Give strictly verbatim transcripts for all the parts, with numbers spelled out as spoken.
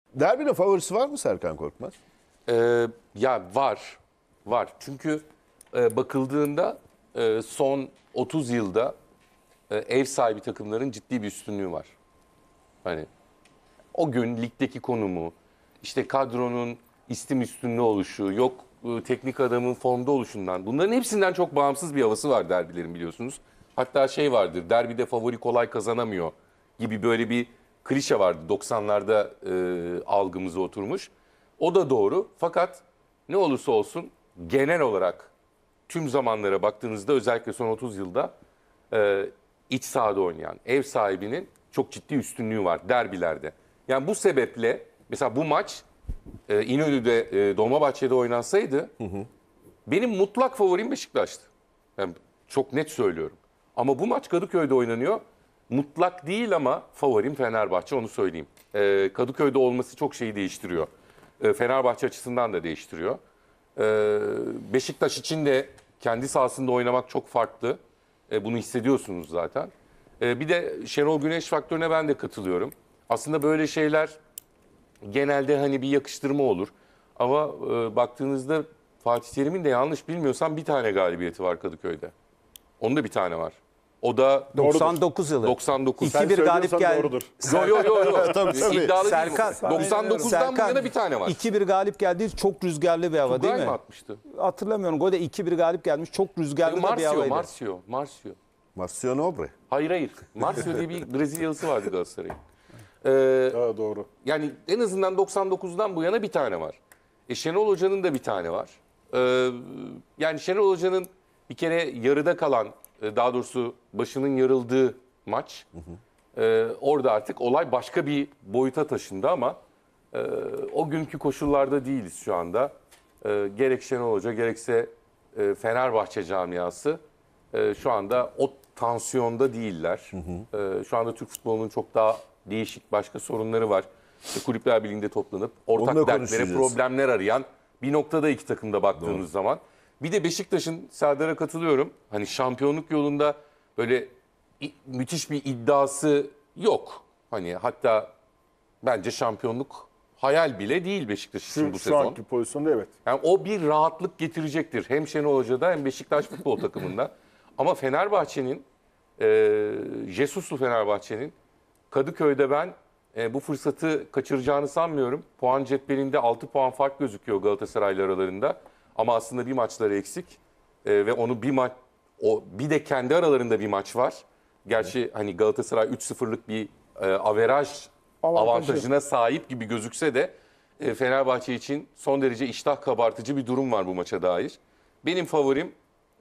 Derbinin favorisi var mı Serkan Korkmaz? Ee, ya var. Var. Çünkü e, bakıldığında e, son otuz yılda e, ev sahibi takımların ciddi bir üstünlüğü var. Hani o gün ligdeki konumu, işte kadronun istim üstünlüğü oluşu, yok e, teknik adamın formda oluşundan, bunların hepsinden çok bağımsız bir havası var derbilerin, biliyorsunuz. Hatta şey vardır, derbide favori kolay kazanamıyor gibi böyle bir klişe vardı, doksanlarda e, algımıza oturmuş. O da doğru, fakat ne olursa olsun genel olarak tüm zamanlara baktığınızda, özellikle son otuz yılda e, iç sahada oynayan ev sahibinin çok ciddi üstünlüğü var derbilerde. Yani bu sebeple mesela bu maç e, İnönü'de, e, Dolmabahçe'de oynansaydı hı hı. benim mutlak favorim Beşiktaş'tı. Yani çok net söylüyorum. Ama bu maç Kadıköy'de oynanıyor. Mutlak değil ama favorim Fenerbahçe, onu söyleyeyim. E, Kadıköy'de olması çok şeyi değiştiriyor. E, Fenerbahçe açısından da değiştiriyor. E, Beşiktaş için de kendi sahasında oynamak çok farklı. E, bunu hissediyorsunuz zaten. E, bir de Şenol Güneş faktörüne ben de katılıyorum. Aslında böyle şeyler genelde hani bir yakıştırma olur. Ama e, baktığınızda Fatih Terim'in de yanlış bilmiyorsam bir tane galibiyeti var Kadıköy'de. Onun da bir tane var. O da doksan dokuz yılı. doksan dokuz. iki bir galip geldi. Yo yo yo yo. Tabii, tabii. İddialı Serkan, değilim. doksan dokuzdan bu yana bir tane var. iki bir galip geldi. Çok rüzgarlı bir hava Tugay değil mi? mı atmıştı? Hatırlamıyorum. Golde iki bir galip gelmiş. Çok rüzgarlı da bir Marcio, havaydı. Marcio, Marcio. Marcio Nobre. Hayır hayır. Marcio diye bir Brezilyalısı vardı Galatasaray'ın. Ee, Ha, doğru. Yani en azından doksan dokuzdan bu yana bir tane var. E, Şenol Hoca'nın da bir tane var. Ee, yani Şenol Hoca'nın bir kere yarıda kalan, daha doğrusu başının yarıldığı maç. Hı hı. Ee, orada artık olay başka bir boyuta taşındı ama e, o günkü koşullarda değiliz şu anda. E, gerek Şenol Hoca gerekse e, Fenerbahçe camiası e, şu anda o tansiyonda değiller. Hı hı. E, şu anda Türk futbolunun çok daha değişik başka sorunları var. İşte Kulüpler Birliği'nde toplanıp ortak dertlere, problemler arayan bir noktada iki takımda baktığınız Doğru. zaman. Bir de Beşiktaş'ın, Serdar'a katılıyorum, hani şampiyonluk yolunda böyle müthiş bir iddiası yok. Hani hatta bence şampiyonluk hayal bile değil Beşiktaş için Şu, bu şu sezon. Şu anki pozisyonda evet. Yani o bir rahatlık getirecektir hem Şenol Hoca'da hem Beşiktaş futbol takımında. Ama Fenerbahçe'nin, e, Jesus'lu Fenerbahçe'nin Kadıköy'de ben e, bu fırsatı kaçıracağını sanmıyorum. Puan cetvelinde altı puan fark gözüküyor Galatasaray'la aralarında. Ama aslında bir maçları eksik e, ve onu bir maç, o bir de kendi aralarında bir maç var. Gerçi evet. hani Galatasaray üç sıfırlık bir e, averaj Avantajı. avantajına sahip gibi gözükse de e, Fenerbahçe için son derece iştah kabartıcı bir durum var bu maça dair. Benim favorim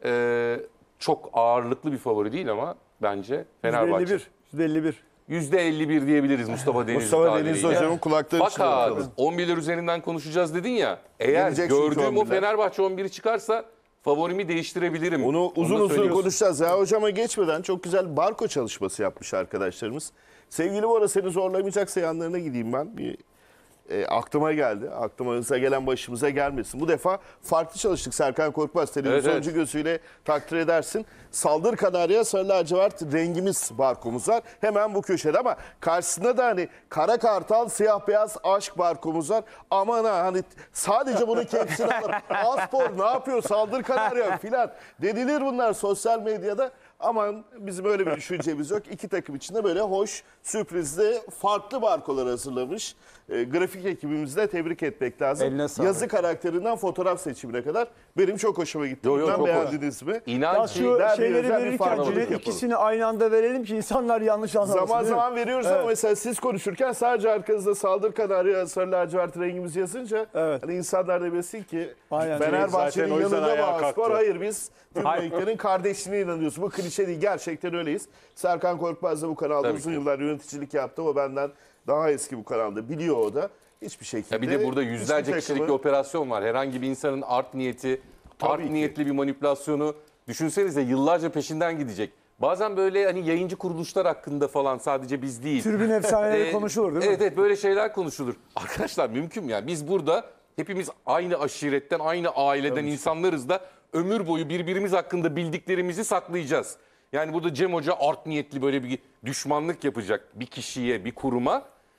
e, çok ağırlıklı bir favori değil ama bence Fenerbahçe. yüzde elli bir. yüzde elli bir. yüzde elli bir diyebiliriz Mustafa Denizli Mustafa Denizli hocamın kulakları Fakat on birler üzerinden konuşacağız dedin ya. Eğer gördüğüm o Fenerbahçe on biri çıkarsa favorimi değiştirebilirim. Onu uzun uzun konuşacağız. Ya hocama geçmeden çok güzel barko çalışması yapmış arkadaşlarımız. Sevgili Bora, seni zorlamayacaksa yanlarına gideyim ben. Bir e, aklıma geldi. Aklımıza gelen başımıza gelmesin. Bu defa farklı çalıştık. Serkan Korkmaz televizyoncu evet, evet. gözüyle takdir edersin. Saldır Kanarya Sarı Lacivert rengimiz barkomuz var. Hemen bu köşede ama karşısında da hani Kara Kartal Siyah Beyaz Aşk barkomuz var. Aman ha, hani sadece bunun kepsini alıp Aspor ne yapıyor Saldır Kanarya filan dedilir bunlar sosyal medyada. Aman bizim öyle bir düşüncemiz yok. İki takım içinde böyle hoş, sürprizli, farklı barkolar hazırlamış. E, grafik ekibimizde tebrik etmek lazım. Yazı karakterinden fotoğraf seçimine kadar benim çok hoşuma gitti. Yo, yo, Bundan beğendiniz mi? İnan ki şu şeyleri verirken ikisini aynı anda verelim ki insanlar yanlış anlamasın. Zaman zaman veriyoruz evet. ama mesela siz konuşurken sadece arkanızda Saldır Kanarya Sarı Lacivert rengimiz yazınca evet. hani insanlar da bilsin ki Fenerbahçe'nin yanında mı Aspor? Hayır, biz tüm renklerin kardeşliğine inanıyoruz. Bu klişe değil, gerçekten öyleyiz. Serkan Korkmaz da bu kanalda Tabii uzun ki. yıllar yöneticilik yaptı. O benden daha eski bu kanalda. Biliyor o da. Hiçbir şekilde. Ya bir de burada yüzlerce kişilik takımı... bir operasyon var. Herhangi bir insanın art niyeti, Tabii art ki. niyetli bir manipülasyonu düşünsenize yıllarca peşinden gidecek. Bazen böyle hani yayıncı kuruluşlar hakkında falan sadece biz değil. Tribün efsaneleri ee, konuşulur değil mi? Evet evet böyle şeyler konuşulur. Arkadaşlar mümkün mü? Yani biz burada hepimiz aynı aşiretten, aynı aileden Tabii. insanlarız da ömür boyu birbirimiz hakkında bildiklerimizi saklayacağız. Yani burada Cem Hoca art niyetli böyle bir düşmanlık yapacak bir kişiye, bir kuruma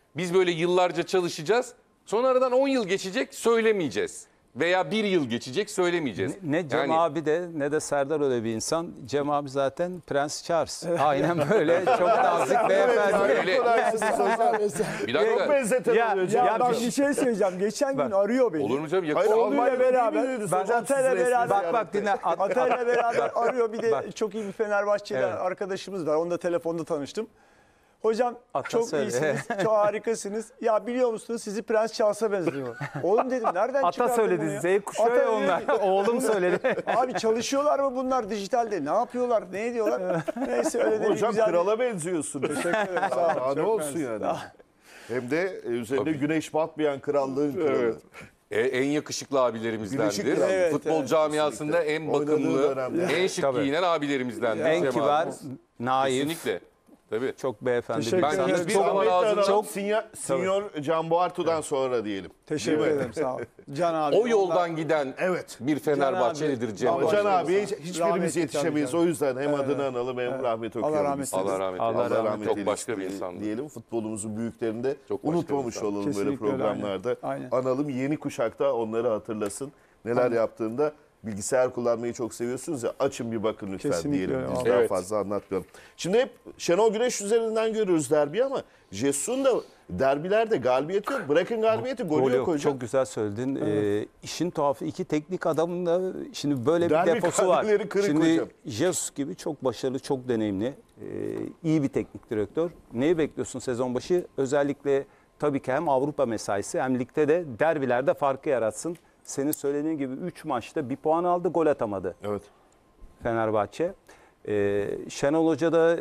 Biz böyle yıllarca çalışacağız. Sonra aradan on yıl geçecek, söylemeyeceğiz. Veya bir yıl geçecek, söylemeyeceğiz. Ne, ne Cem Yani- abi de ne de Serdar öyle bir insan. Cem abi zaten Prens Charles. Aynen böyle. Çok nazik beyefendi. Öyle. Bir dakika. Çok benzeten Ya- oluyor. Ya, Cem. Ya ben bir- bir şey söyleyeceğim. Geçen gün arıyor beni. Olur mu canım? Hayır, Yakışıklı. Oğluyla Almanya'da beraber, değil miydiniz ben hocam? Atay'la Siz beraber- resmi Bak bak dinle. At- Atay'la beraber arıyor. Bir de Bak. çok iyi bir Fenerbahçeli Evet. arkadaşımız var. Onunla telefonda tanıştım. Hocam Ata çok söyle. iyisiniz, çok harikasınız. Ya biliyor musunuz sizi Prens Charles'a benziyor. Oğlum dedim nereden Ata çıkardın söyledi. bunu ya? Z kuşağı Ata ya dedi onlar. ki, Oğlum söyledi. Abi çalışıyorlar mı bunlar dijitalde? Ne yapıyorlar? Ne ediyorlar? Neyse öyle de bir Hocam güzel. krala benziyorsun. Teşekkür ederim. Sağ olun. Daha ne Çok olsun mersi. yani. Hem de e, üzerinde güneş batmayan krallığın kralı. E, en yakışıklı abilerimizdendir. Birleşik Krallık. Evet, Futbol evet, camiasında en Oynadığı bakımlı, dönemde. en şık Tabii. giyinen abilerimizdendir. En Cem kibar, abimiz. naif. Kesinlikle. Tabii. Çok beyefendi Teşekkür bir Ben insan. ederim. hiçbir Çok zaman Rahmetli ağzını analım, çok- Sinya- Sinyor Can Boartu'dan sonra diyelim. Teşekkür Değil mi? ederim sağ ol. Can abi. o yoldan giden Evet. bir Fenerbahçelidir Cem Ama abi. Can Başkanım, abiye sağ- hiç- hiçbirimiz rahmetli yetişemeyiz. tabii, O yüzden hem adını analım hem rahmet Allah okuyalım. rahmet biz. eylesin. Allah rahmet Allah eylesin. rahmet Çok eylesin başka bir diye- insandı. Diyelim futbolumuzun büyüklerini de Çok başka unutmamış bir insan. olalım böyle Kesinlikle öyle, programlarda. aynen. Analım yeni kuşakta onları hatırlasın. Neler yaptığında bilgisayar kullanmayı çok seviyorsunuz ya açın bir bakın lütfen Kesinlikle diyelim. öyle, Biz abi. daha Evet. fazla anlatmayalım. Şimdi hep Şenol Güneş üzerinden görüyoruz derbi ama Jesus'un da derbilerde galibiyeti yok. Bırakın galibiyeti golü Gol yok yok. hocam. Çok güzel söyledin. Ee, işin tuhafı iki teknik adamın da şimdi böyle bir Derbi defosu var. kalbileri kırık Şimdi hocam. Jesus gibi çok başarılı, çok deneyimli, e, iyi bir teknik direktör. Neyi bekliyorsun sezon başı? Özellikle tabii ki hem Avrupa mesaisi hem ligde de derbilerde farkı yaratsın. Senin söylediğin gibi üç maçta bir puan aldı, gol atamadı Evet. Fenerbahçe. Ee, Şenol Hoca da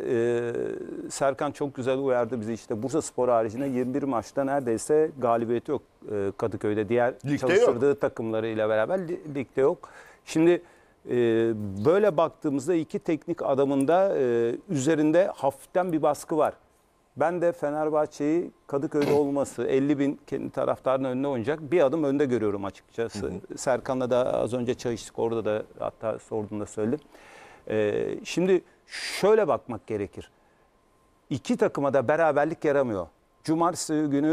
e, Serkan çok güzel uyardı bizi işte Bursaspor haricinde yirmi bir maçta neredeyse galibiyeti yok e, Kadıköy'de. Diğer Ligde çalıştırdığı takımlarıyla beraber li- ligde yok. Şimdi e, böyle baktığımızda iki teknik adamın da e, üzerinde hafiften bir baskı var. Ben de Fenerbahçe'yi Kadıköy'de olması, elli bin kendi taraftarının önüne oynayacak bir adım önde görüyorum açıkçası. Serkan'la da az önce çay içtik, orada da hatta sorduğunda söyledim. Ee, şimdi şöyle bakmak gerekir. İki takıma da beraberlik yaramıyor. Cumartesi günü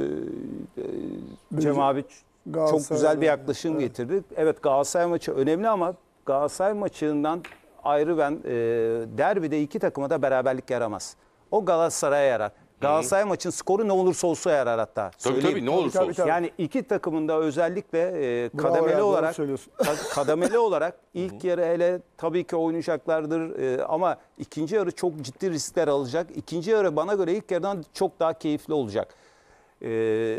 e, e, Cem abi ç- çok Galatasaray güzel bir maçı, yaklaşım evet. getirdi. Evet Galatasaray maçı önemli ama Galatasaray maçından ayrı ben e, derbide iki takıma da beraberlik yaramaz. O Galatasaray'a yarar. Galatasaray maçın skoru ne olursa olsa yarar hatta. Tabii Söyleyeyim. tabii ne olursa tabii, olsun. tabii. Yani iki takımın da özellikle e, Bravo kademeli ya, doğru olarak söylüyorsun. ka- kademeli olarak ilk yarı hele tabii ki oynayacaklardır e, ama ikinci yarı çok ciddi riskler alacak. İkinci yarı bana göre ilk yarıdan çok daha keyifli olacak. E,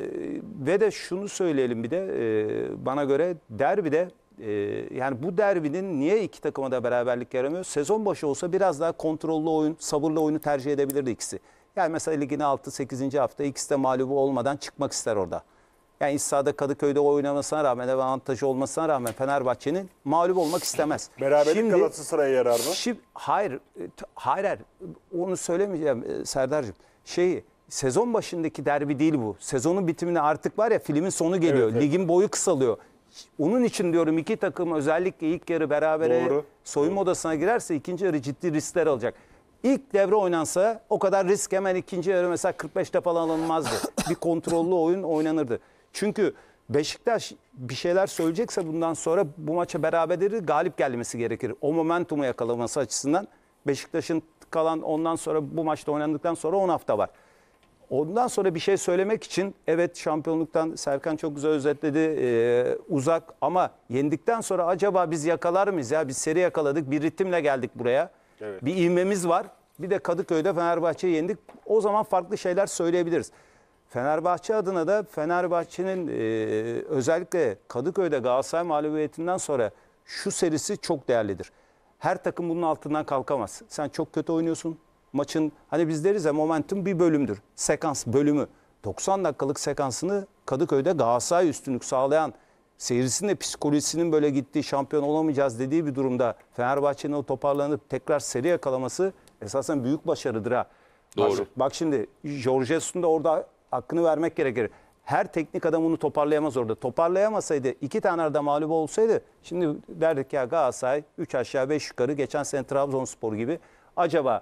ve de şunu söyleyelim bir de e, bana göre derbide e, yani bu derbinin niye iki takıma da beraberlik yaramıyor? Sezon başı olsa biraz daha kontrollü oyun, sabırlı oyunu tercih edebilirdi ikisi. Yani mesela ligin altı sekizinci hafta ikisi de mağlubu olmadan çıkmak ister orada. Yani iç sahada Kadıköy'de oynamasına rağmen, avantajı olmasına rağmen Fenerbahçe'nin mağlup olmak istemez. Beraberlik Şimdi- Galatasaray'a yarar mı? Şimdi, hayır, e, t- hayır, hayır. Onu söylemeyeceğim e, Serdar'cığım. Şeyi, sezon başındaki derbi değil bu. Sezonun bitimine artık var ya filmin sonu geliyor. Evet, evet. Ligin boyu kısalıyor. Onun için diyorum iki takım özellikle ilk yarı berabere Doğru. soyunma odasına girerse ikinci yarı ciddi riskler alacak. İlk devre oynansa o kadar risk hemen ikinci yarı mesela kırk beşte falan alınmazdı. Bir kontrollü oyun oynanırdı. Çünkü Beşiktaş bir şeyler söyleyecekse bundan sonra bu maça beraberleri galip gelmesi gerekir. O momentumu yakalaması açısından Beşiktaş'ın kalan ondan sonra bu maçta oynandıktan sonra on hafta var. Ondan sonra bir şey söylemek için evet şampiyonluktan Serkan çok güzel özetledi e, uzak ama yendikten sonra acaba biz yakalar mıyız ya biz seri yakaladık bir ritimle geldik buraya. Evet. Bir ivmemiz var bir de Kadıköy'de Fenerbahçe'yi yendik o zaman farklı şeyler söyleyebiliriz. Fenerbahçe adına da Fenerbahçe'nin e, özellikle Kadıköy'de Galatasaray mağlubiyetinden sonra şu serisi çok değerlidir. Her takım bunun altından kalkamaz. Sen çok kötü oynuyorsun. Maçın hani biz deriz ya momentum bir bölümdür. Sekans bölümü. doksan dakikalık sekansını Kadıköy'de Galatasaray üstünlük sağlayan seyircisinin de psikolojisinin böyle gittiği şampiyon olamayacağız dediği bir durumda Fenerbahçe'nin o toparlanıp tekrar seri yakalaması esasen büyük başarıdır ha. Doğru. Bak, bak şimdi Jorge Jesus'un da orada hakkını vermek gerekir. Her teknik adam onu toparlayamaz orada. Toparlayamasaydı iki tane arada mağlup olsaydı şimdi derdik ya Galatasaray üç aşağı beş yukarı geçen sene Trabzonspor gibi acaba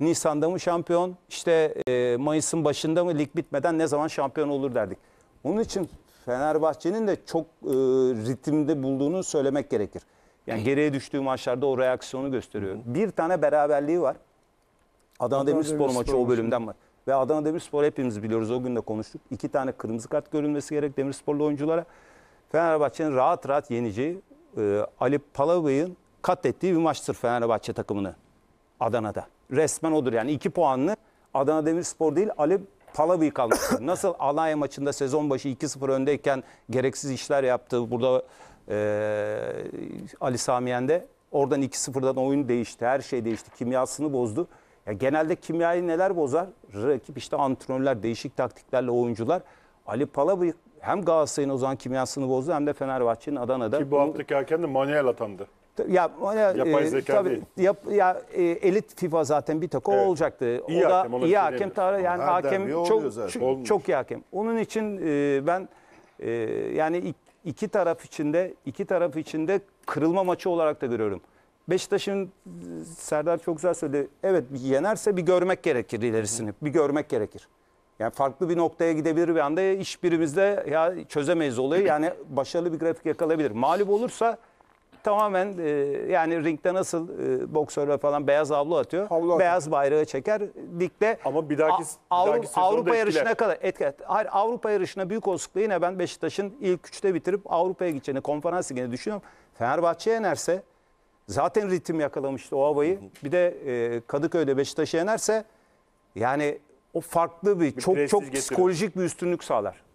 Nisan'da mı şampiyon? İşte e, Mayıs'ın başında mı lig bitmeden ne zaman şampiyon olur derdik. Onun için Fenerbahçe'nin de çok e, ritimde bulduğunu söylemek gerekir. Yani geriye düştüğü maçlarda o reaksiyonu gösteriyor. Bir tane beraberliği var. Adana Demirspor Demirspor maçı o maçı. bölümden var. Ve Adana Demirspor hepimiz biliyoruz, o gün de konuştuk. İki tane kırmızı kart görülmesi gerek Demirsporlu oyunculara. Fenerbahçe'nin rahat rahat yeneceği, e, Ali Palabey'in katlettiği bir maçtır Fenerbahçe takımını Adana'da. Resmen odur yani iki puanlı Adana Demirspor değil Ali Palabey kalmıştır. Nasıl Alanya maçında sezon başı iki sıfır öndeyken gereksiz işler yaptı. Burada e, Ali Samiyen'de oradan iki sıfırdan oyun değişti. Her şey değişti. Kimyasını bozdu. Ya genelde kimyayı neler bozar? Rakip işte antrenörler, değişik taktiklerle oyuncular. Ali Palabey hem Galatasaray'ın o zaman kimyasını bozdu hem de Fenerbahçe'nin Adana'da. Ki bu haftaki hakem de Manuel atandı. Ya, Yapay e, zeka tabii, değil. Yap, ya e, elit FIFA zaten bir tek o Evet. olacaktı. İyi o da hakem, ona bir iyi şey hakem demiyoruz. tarih yani Her hakem derbi oluyor çok zaten. çok, Olmuş. çok iyi hakem. Onun için e, ben e, yani ik- iki taraf içinde iki taraf içinde kırılma maçı olarak da görüyorum. Beşiktaş'ın e, Serdar çok güzel söyledi. Evet yenerse bir görmek gerekir ilerisini. Bir görmek gerekir. Yani farklı bir noktaya gidebilir bir anda iş birimizde ya çözemeyiz olayı. Yani başarılı bir grafik yakalayabilir. Mağlup olursa tamamen e, yani ringde nasıl e, boksörler falan beyaz havlu atıyor. Havlu atıyor. Beyaz bayrağı çeker. Ligde Ama bir dahaki- A- bir Avru- dahaki sezonu da Avrupa etkiler. yarışına kadar etkiler. Hayır, Avrupa yarışına büyük olasılıkla yine ben Beşiktaş'ın ilk üçte bitirip Avrupa'ya gideceğini, konferans ligini düşünüyorum. Fenerbahçe yenerse zaten ritim yakalamıştı o havayı. Bir de e, Kadıköy'de Beşiktaş'ı yenerse yani o farklı bir, çok prestij çok getirir. psikolojik bir üstünlük sağlar.